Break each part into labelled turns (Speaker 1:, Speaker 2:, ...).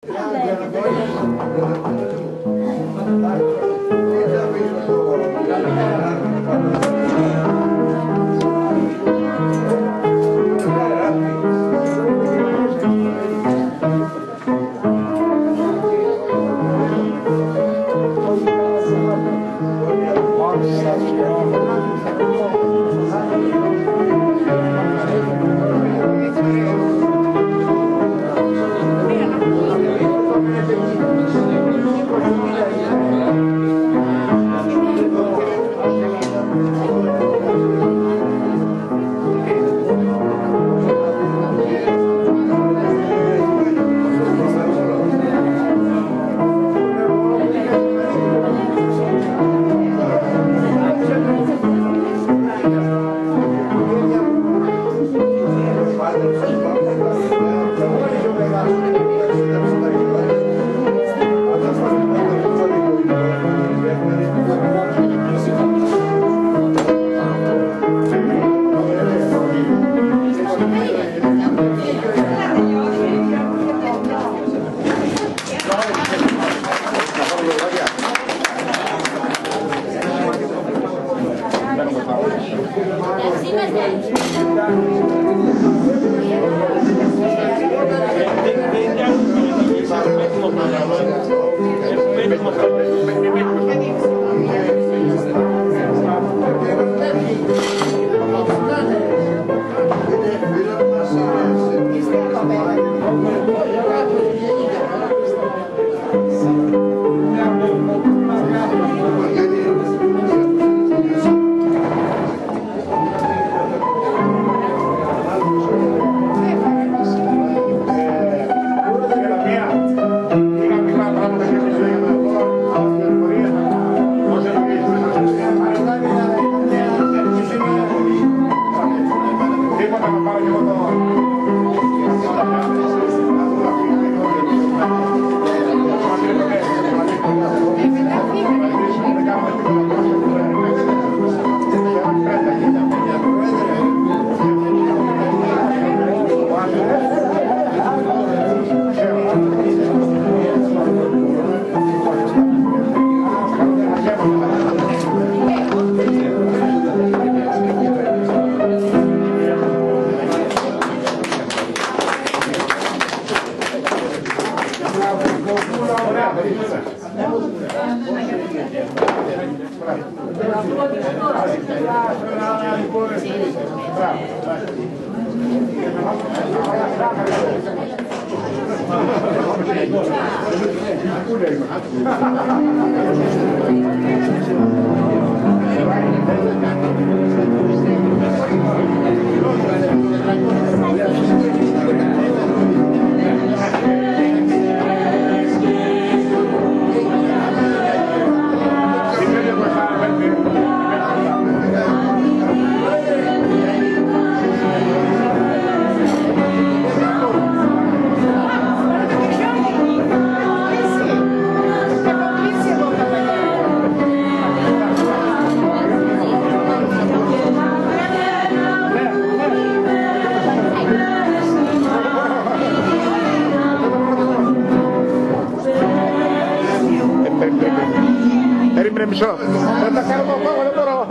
Speaker 1: Περίμενε μισό. Θα τα κάνω από δεν μπορώ.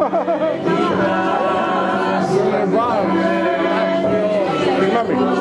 Speaker 1: Συγγνώμη.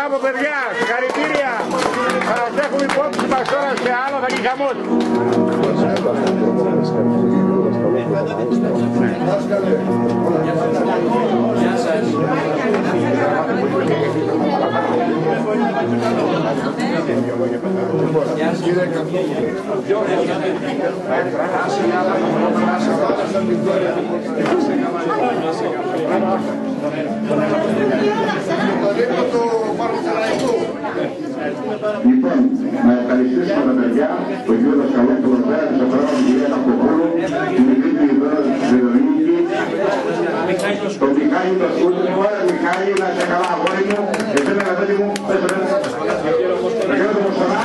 Speaker 1: Μπράβο παιδιά, συγχαρητήρια. Θα σας έχουμε υπόψη μας τώρα σε άλλο, θα γίνει χαμός.
Speaker 2: Γεια σας.
Speaker 3: Λοιπόν, να ευχαριστήσουμε τα παιδιά, τον κύριο Δασκαλόπουλο, τον Σοφρόνη, την κυρία Καποπούλου, την μικρή του Ιδρόνα τη Βεδονίκη, τον Μιχάλη τον Σκούτη, τώρα Μιχάλη, να είσαι καλά αγόρι μου, εσένα αγαπητή μου, πες το πέρα. Να κάνω το Μοστονά,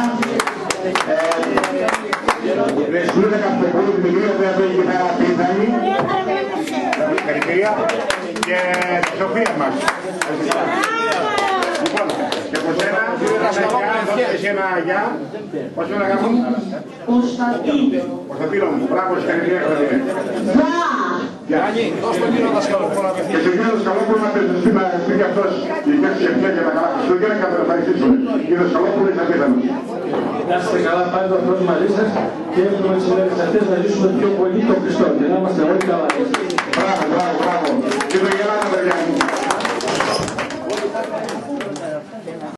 Speaker 3: Ρεσούλα Καποπούλου, την μικρή, οποία παίζει και τα πίθανη.
Speaker 1: Συγχαρητήρια και τη Σοφία μας. Λοιπόν, και από σένα, δώστε ένα γεια. Πώς είναι να κάνουν? Κωνσταντίνο μου, μπράβο, συγχαρητήρια.
Speaker 2: Δώσ' τον κύριο Δασκαλόπουλο να
Speaker 3: Και στον κύριο Δασκαλόπουλο να πει και αυτός η γεύση σε ευχαία για τα καλά Χριστούγεννα και να τον ευχαριστήσουμε. Κύριε Δασκαλόπουλο, είσαι απίθανος.
Speaker 4: Να είστε καλά, πάλι το Θεός μαζί σας και έχουμε τις ημέρες αυτές να ζήσουμε πιο πολύ τον Χριστό και να είμαστε όλοι καλά.
Speaker 3: Μπράβο, μπράβο, μπράβο. Και το γελάνα παιδιά μου.